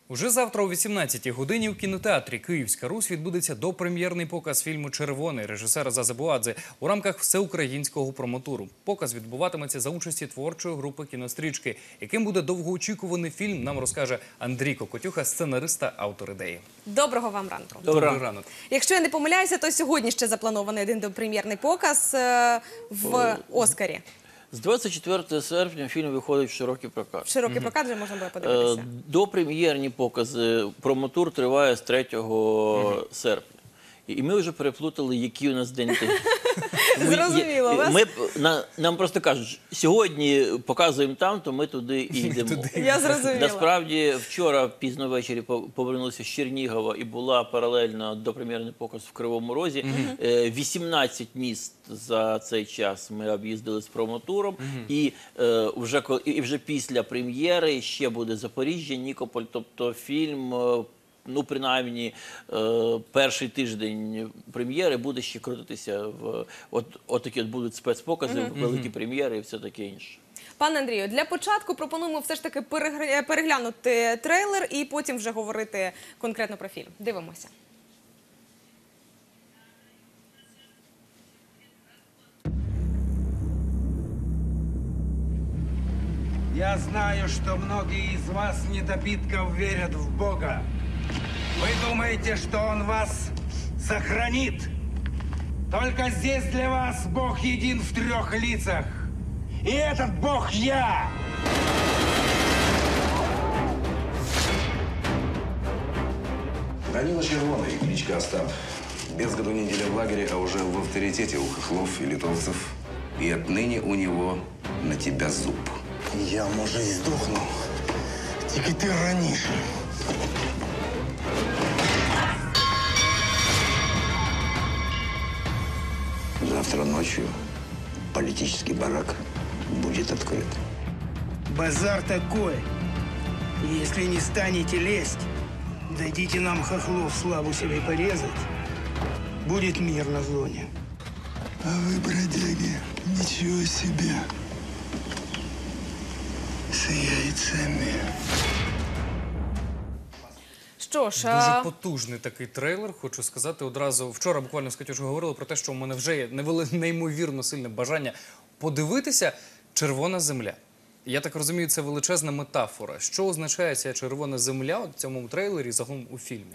Уже завтра о 18-й годині в кінотеатрі «Київська Русь» відбудеться допрем'єрний показ фільму «Червоний» режисера Зазебуадзе у рамках всеукраїнського промотуру. Показ відбуватиметься за участі творчої групи «Кінострічки». Яким буде довгоочікуваний фільм, нам розкаже Андрій Кокотюха, сценарист та автор ідеї. Доброго вам ранку. Добрий ранок. Якщо я не помиляюся, то сьогодні ще запланований один допрем'єрний показ в «Оскарі». З 24 серпня фільм виходить в широкий прокат. Широкий прокат вже можна буде подивитися. Допрем'єрні покази, промотур триває з 3 серпня. І ми вже переплутали, який у нас день. Зрозуміло. Нам просто кажуть, сьогодні показуємо там, то ми туди і йдемо. Я зрозуміла. Насправді, вчора пізно ввечері повернулися з Чернігова і була паралельно допрем'єрний показ в Кривому Розі. 18 міст за цей час ми об'їздили з промотуром. І вже після прем'єри ще буде Запоріжжя, Нікополь. Тобто фільм... Ну, принаймні, перший тиждень прем'єри буде ще крутитися. От такі будуть спецпокази, великі прем'єри і все таке інше. Пане Андрію, для початку пропонуємо все ж таки переглянути трейлер і потім вже говорити конкретно про фільм. Дивимося. Я знаю, что многие из вас недобитков верят в Бога. Вы думаете, что Он вас сохранит? Только здесь для вас Бог един в 3 лицах. И этот Бог я! Данила Червоный, кличка Остап. Без году неделя в лагере, а уже в авторитете у хохлов и литовцев. И отныне у него на тебя зуб. Я, може, і здохну, тільки ти раніше. Завтра ночью политический барак будет открыт. Базар такой. Если не станете лезть, дадите нам хохлов славу себе порезать, будет мир на зоне. А ви, бродяги, нічого собі. З яйцями. Що ж, Дуже потужний такий трейлер, хочу сказати одразу. Вчора буквально з Катюшою говорили про те, що у мене вже є неймовірно сильне бажання подивитися «Червона земля». Я так розумію, це величезна метафора. Що означає ця червона земля в цьому трейлері, загалом у фільмі?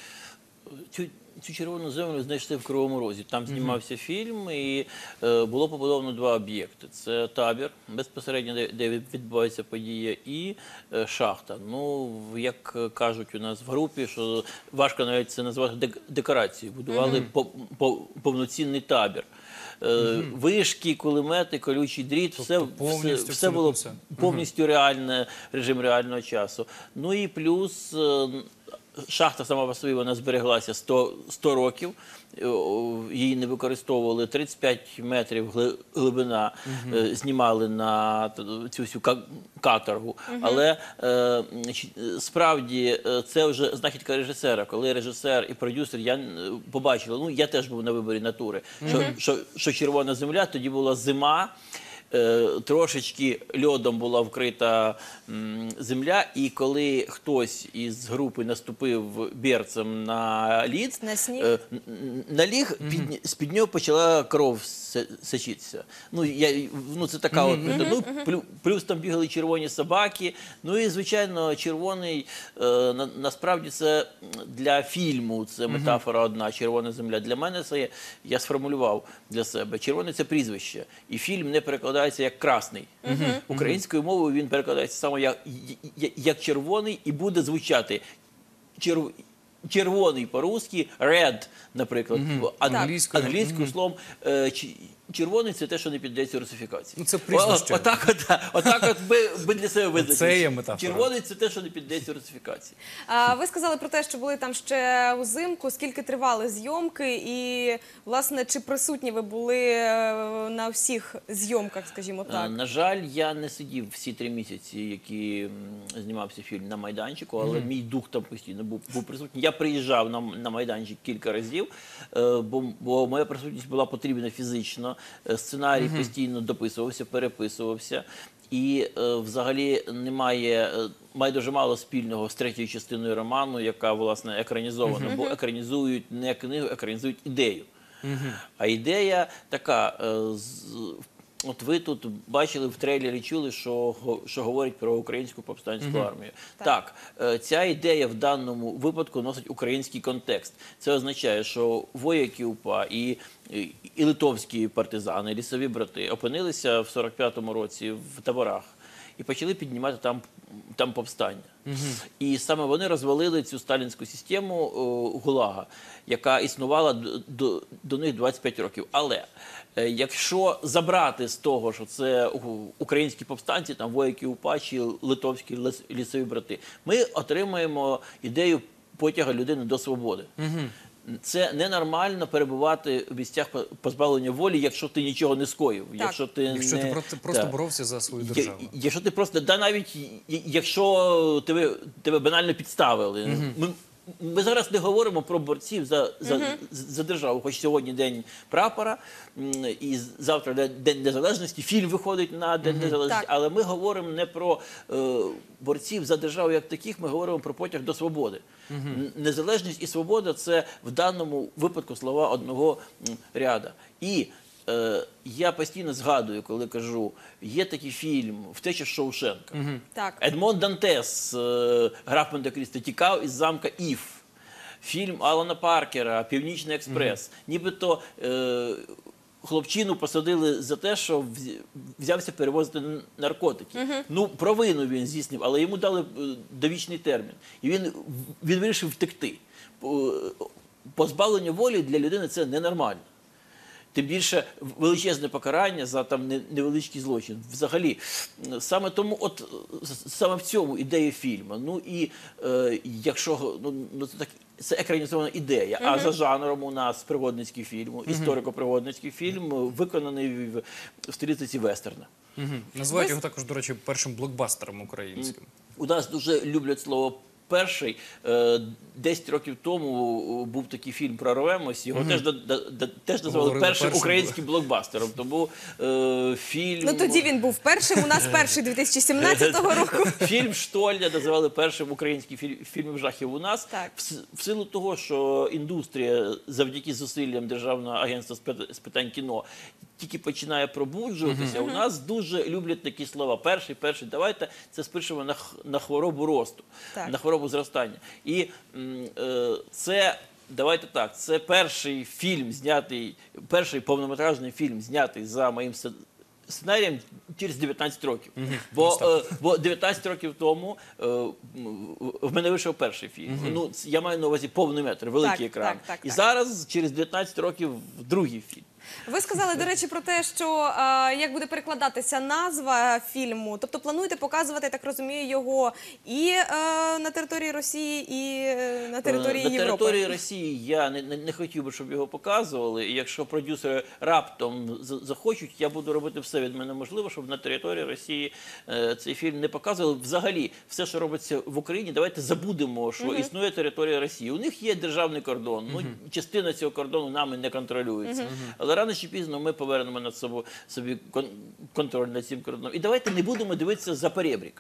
Цю червону землю знайшли в Кривому Розі. Там знімався фільм, і було побудовано 2 об'єкти. Це табір, безпосередньо, де відбувається подія, і шахта. Ну, як кажуть у нас в групі, що важко навіть це назвати декорацією. Будували повноцінний табір. Вишки, кулемети, колючий дріт, все було повністю реальне, режим реального часу. Ну і плюс... Шахта сама по собі, вона збереглася 100 років, її не використовували, 35 метрів глибина знімали на цю всю каторгу. Але справді це вже знахідка режисера. Коли режисер і продюсер побачили, ну я теж був на виборі натури, що «Червона земля», тоді була зима, трошечки льодом була вкрита земля, і коли хтось із групи наступив берцем на лід, на ліг, з-під нього почала кров сочитися. Ну, це така от, плюс там бігали червоні собаки, ну і, звичайно, червоний, насправді це для фільму, це метафора одна, «Червона земля». Для мене це, я сформулював для себе, червоний – це прізвище, і фільм не перекладається як красний. Українською мовою він перекладається саме як червоний і буде звучати червоний по-русски, red, наприклад, англійською словом. Червоний – це те, що не піддається русифікації. Ну, це прізвище. Отак от ми для себе визначили. Це є метафора. Червоний – це те, що не піддається русифікації. Ви сказали про те, що були там ще узимку. Скільки тривали зйомки і, власне, чи присутні ви були на всіх зйомках, скажімо так? На жаль, я не сидів всі 3 місяці, які знімався фільм на майданчику, але мій дух там постійно був присутній. Я приїжджав на майданчик кілька разів, бо моя присутність була потрібна фізично. Сценарій постійно дописувався, переписувався. І взагалі має дуже мало спільного з третьою частиною роману, яка, власне, екранізована. Бо екранізують не книгу, екранізують ідею. А ідея така, от ви тут бачили в трейлері, чули, що говорять про українську повстанську армію. Так, ця ідея в даному випадку носить український контекст. Це означає, що вояки УПА і литовські партизани, і лісові брати опинилися в 45-му році в таборах і почали піднімати там повстання. І саме вони розвалили цю сталінську систему ГУЛАГа, яка існувала до них 25 років. Але якщо забрати з того, що це українські повстанці, там вояки УПА чи литовські лісові брати, ми отримаємо ідею потяга людини до свободи. Це ненормально перебувати в місцях позбавлення волі, якщо ти нічого не скоїв. Якщо ти просто боровся за свою державу. Якщо ти просто, навіть якщо тебе банально підставили. Ми зараз не говоримо про борців за державу, хоч сьогодні День прапора, і завтра День Незалежності, фільм виходить на День Незалежності, але ми говоримо не про борців за державу як таких, ми говоримо про потяг до свободи. Незалежність і свобода – це в даному випадку слова одного ряда. І я постійно згадую, коли кажу, є такий фільм «Втеча з Шоушенка». Едмон Дантес, граф Монте-Крісто, тікав із замка Іф. Фільм Алана Паркера «Північний експрес». Нібито хлопчину посадили за те, що взявся перевозити наркотики. Ну, провину він здійснив, але йому дали довічний термін. І він вирішив втекти. Позбавлення волі для людини – це ненормально. Тим більше величезне покарання за там невеличкий злочин. Взагалі, саме тому, саме в цьому ідея фільму. Ну і якщо, це екранізована ідея, а за жанром у нас пригодницький фільм, історико-пригодницький фільм, виконаний в стилістиці вестерна. Називають його також, до речі, першим блокбастером українським. У нас дуже люблять слово перший. 10 років тому був такий фільм «Прорвемось», його теж назвали першим українським блокбастером. Тому фільм... Ну тоді він був першим, у нас перший 2017 року. Фільм «Штольня» називали першим українським фільмом жахів у нас. В силу того, що індустрія завдяки зусиллям Державного агентства з питань кіно тільки починає пробуджуватися, у нас дуже люблять такі слова. Перший, давайте це спишемо на хворобу росту, на хворобу зростання. І це, давайте так, це перший фільм знятий, перший повнометражний фільм знятий за моїм сценарієм через 19 років. Бо 19 років тому в мене вийшов перший фільм. Ну, я маю на увазі повний метр, великий екран. І зараз, через 19 років, другий фільм. Ви сказали, до речі, про те, що як буде перекладатися назва фільму. Тобто плануєте показувати, я так розумію, його і на території Росії, і на території Європи? На території Росії я не хотів би, щоб його показували. І якщо продюсери раптом захочуть, я буду робити все від мене можливе, щоб на території Росії цей фільм не показували. Взагалі, все, що робиться в Україні, давайте забудемо, що існує територія Росії. У них є державний кордон. Ну, частина цього кордону нами не контролюється. Але рано чи пізно ми повернемо над собі контроль над цим кордоном. І давайте не будемо дивитися за перебрік.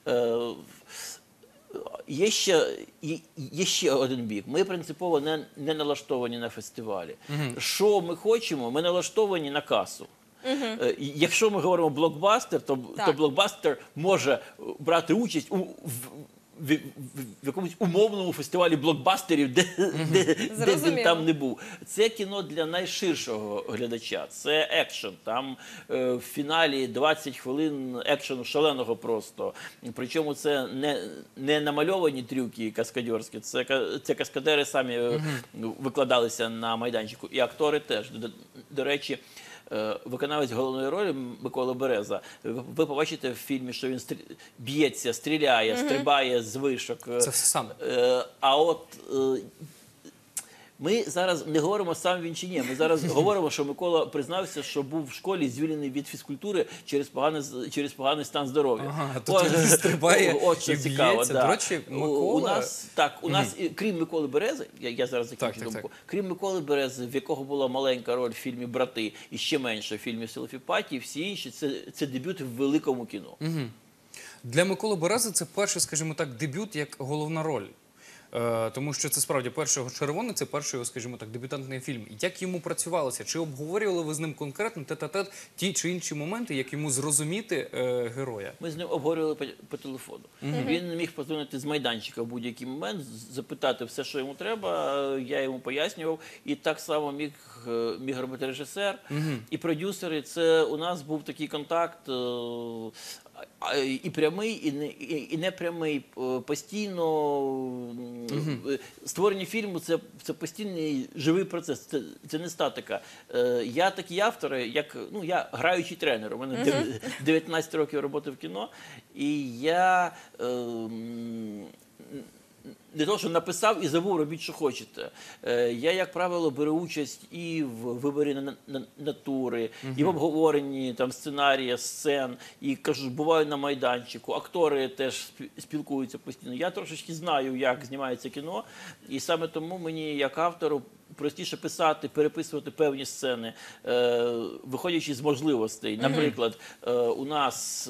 Є ще один бік. Ми принципово не налаштовані на фестивалі. Що ми хочемо? Ми налаштовані на касу. Якщо ми говоримо блокбастер, то блокбастер може брати участь в якомусь умовному фестивалі блокбастерів, де він там не був. Це кіно для найширшого глядача. Це екшн. Там в фіналі 20 хвилин екшену шаленого просто. Причому це не намальовані трюки каскадерські, це каскадери самі викладалися на майданчику. І актори теж. До речі, виконавець головної ролі Микола Береза, ви побачите в фільмі, що він б'ється, стріляє, стрибає з вишок. Це все саме. А от Ми зараз не говоримо сам він чи ні. Ми зараз говоримо, що Микола признався, що був в школі звільнений від фізкультури через поганий стан здоров'я. Ага, тут він стрибає от що і цікаво. б'ється. Да. До речі, Микола... У нас, крім Миколи Берези, я зараз закінчу Так. думку, крім Миколи Берези, в якого була маленька роль в фільмі «Брати» і ще менше в фільмі «Селфі-паті», всі інші це дебют в великому кіно. Для Миколи Берези це перший, скажімо так, дебют як головна роль. Тому що це справді перший його «Червоний», це перший його, скажімо так, дебютантний фільм. Як йому працювалося? Чи обговорювали ви з ним конкретно тет-а-тет ті чи інші моменти, як йому зрозуміти героя? Ми з ним обговорювали по телефону. Він міг подзвонити з майданчика в будь-який момент, запитати все, що йому треба, я йому пояснював. І так само міг робити режисер і продюсери. Це у нас був такий контакт і прямий, і непрямий. Постійно створення фільму – це постійний живий процес, це не статика. Я такий автор, я граючий тренер. У мене 19 років роботи в кіно, і я не то, що написав і забув, робіть, що хочете. Я, як правило, беру участь і в виборі натури, і в обговоренні сценарія, сцен, і, кажу, буваю на майданчику, актори теж спілкуються постійно. Я трошечки знаю, як знімається кіно, і саме тому мені, як автору, простіше писати, переписувати певні сцени, виходячи з можливостей. Наприклад, у нас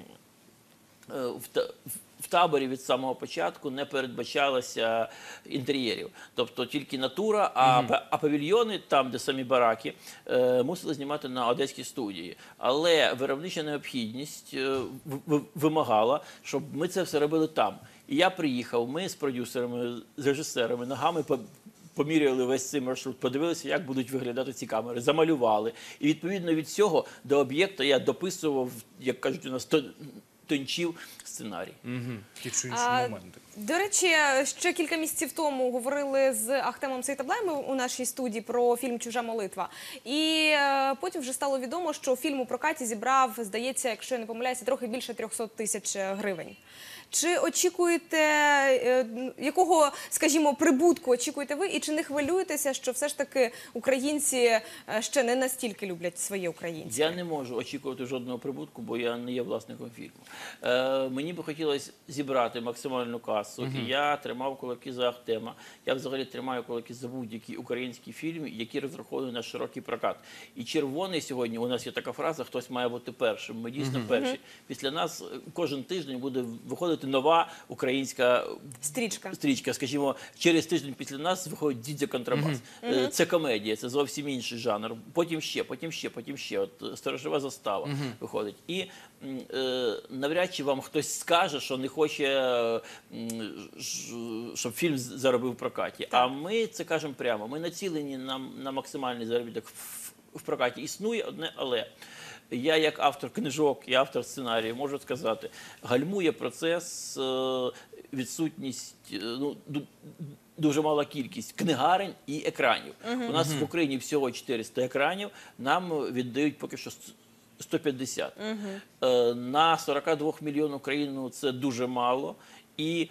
в таборі від самого початку не передбачалося інтер'єрів. Тобто тільки натура, а павільйони, там, де самі бараки, мусили знімати на одеській студії. Але виробнича необхідність вимагала, щоб ми це все робили там. І я приїхав, ми з продюсерами, з режисерами, ногами поміряли весь цей маршрут, подивилися, як будуть виглядати ці камери, замалювали. І відповідно від цього до об'єкта я дописував, як кажуть у нас, тончив сценарій. Ті чи інші моменти. До речі, ще кілька місяців тому говорили з Ахтемом Сейтаблаєм у нашій студії про фільм «Чужа молитва». І потім вже стало відомо, що фільм у прокаті зібрав, здається, якщо я не помиляюся, трохи більше 300 тисяч гривень. Чи очікуєте, якого, скажімо, прибутку очікуєте ви, і чи не хвилюєтеся, що все ж таки українці ще не настільки люблять своє українське? Я не можу очікувати жодного прибутку, бо я не є власником фільму. Мені би хотілося зібрати максимальну касу, і я тримав кулаки за Ахтема. Я взагалі тримаю кулаки за будь-який український фільм, який розрахований на широкий прокат. І «Червоний» сьогодні, у нас є така фраза, хтось має бути першим. Ми дійсно перші. Після нас кожен тиждень буде виходити нова українська стрічка. Скажімо, через тиждень після нас виходить «Дідзя Контрабас». Це комедія, це зовсім інший жанр. Потім ще. От «Сторожова застава» виходить. І навряд чи вам хтось скаже, що не хоче, щоб фільм заробив в прокаті. А ми це кажемо прямо. Ми націлені на максимальний заробіток в прокаті. Існує одне «але». Я, як автор книжок і автор сценарію, можу сказати, гальмує процес, відсутність, дуже мала кількість книгарень і екранів. У нас в Україні всього 400 екранів, нам віддають поки що 150. На 42 мільйонів країну це дуже мало. І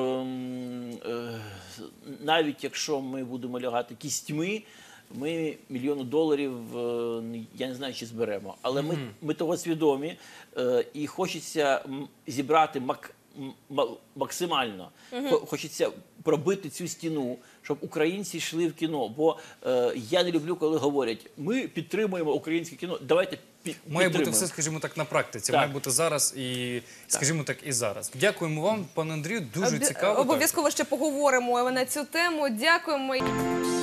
навіть якщо ми будемо лягати кістьми, ми $1 мільйон, я не знаю, чи зберемо. Але ми того свідомі, і хочеться зібрати максимально. Хочеться пробити цю стіну, щоб українці йшли в кіно. Бо я не люблю, коли говорять, ми підтримуємо українське кіно, давайте підтримуємо. Має бути все, скажімо так, на практиці. Має бути зараз і, скажімо так, і зараз. Дякуємо вам, пане Андрію, дуже цікаво. Обов'язково ще поговоримо на цю тему. Дякуємо.